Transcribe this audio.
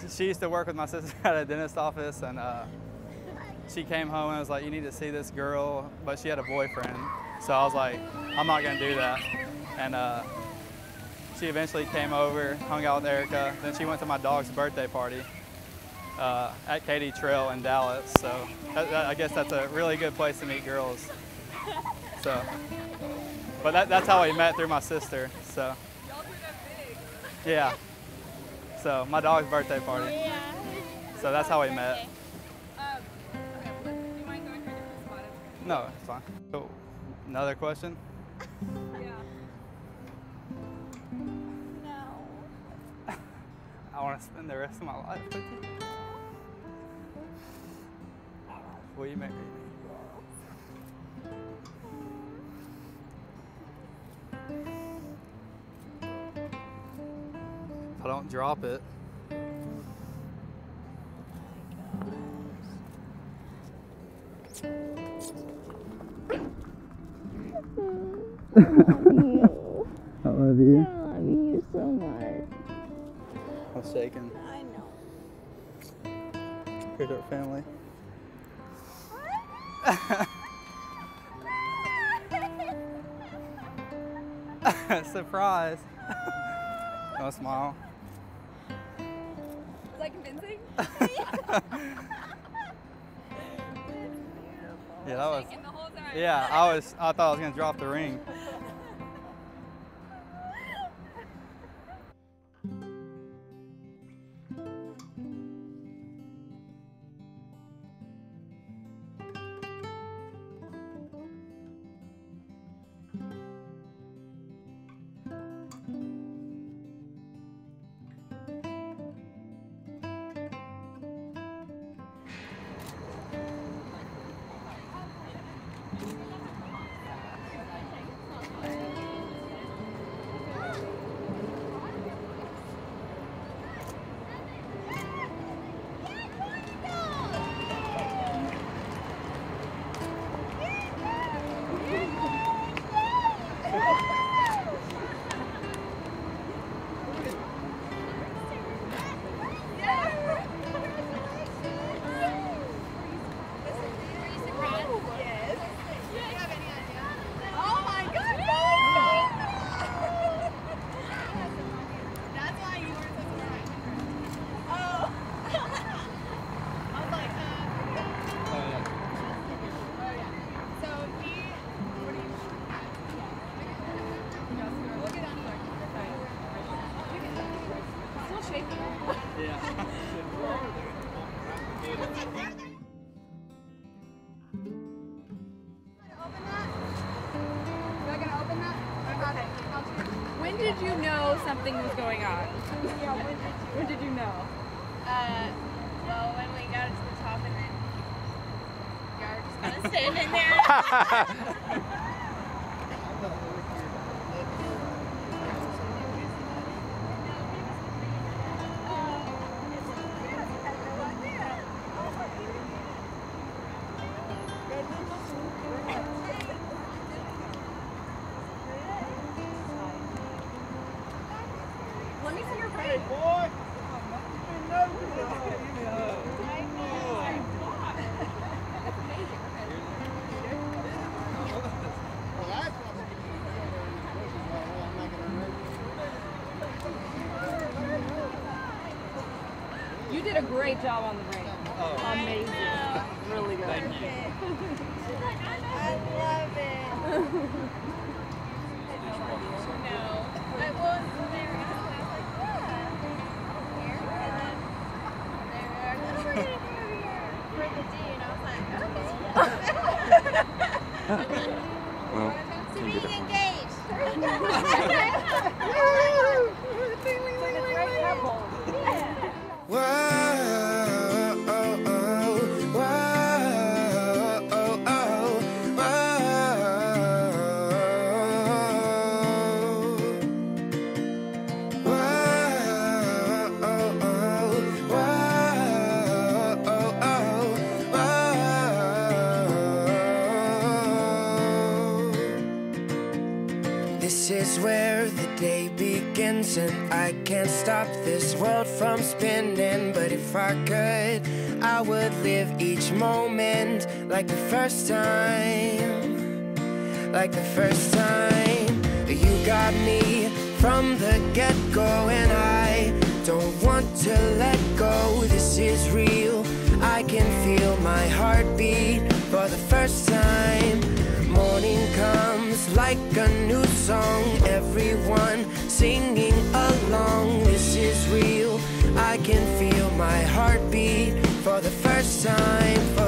she used to work with my sister at a dentist office, and she came home and was like, "You need to see this girl," but she had a boyfriend. So I was like, "I'm not gonna do that." And she eventually came over, hung out with Erica. Then she went to my dog's birthday party at Katy Trail in Dallas. So I guess that's a really good place to meet girls. So, but that's how we met, through my sister. So. Y'all do that big. Yeah. So my dog's birthday party. Yeah. So that's how we met. Okay, do you mind going to a different spot? No, it's fine. So, another question? Yeah. No. I want to spend the rest of my life with you. Will you marry me? If I don't drop it. I love you. I love you so much. I'm shaking. I know. Here's our family. Surprise. No smile. Is that convincing? Yeah, that was. Shaking the whole time. Yeah, I thought I was gonna drop the ring. When did you know something was going on? Yeah, when did you know? Well, when we got to the top and then y'all were just kind of standing there. Let me see your face. Boy! You did a great job on the ring. Oh. Amazing. Really good. Thank you. I love it. No. I was there and I was like, yeah. Here. And then they were like, what are we going to do here? For the D. And I was like, okay. Well, To be engaged. Whoa, oh, oh, whoa, oh, oh, This is where the day began. seconds and I can't stop this world from spinning. But if I could, I would live each moment like the first time. Like the first time. You got me from the get-go and I don't want to let go. This is real. I can feel my heartbeat for the first time. Morning comes like a new song, everyone singing along. This is real. I can feel my heartbeat for the first time.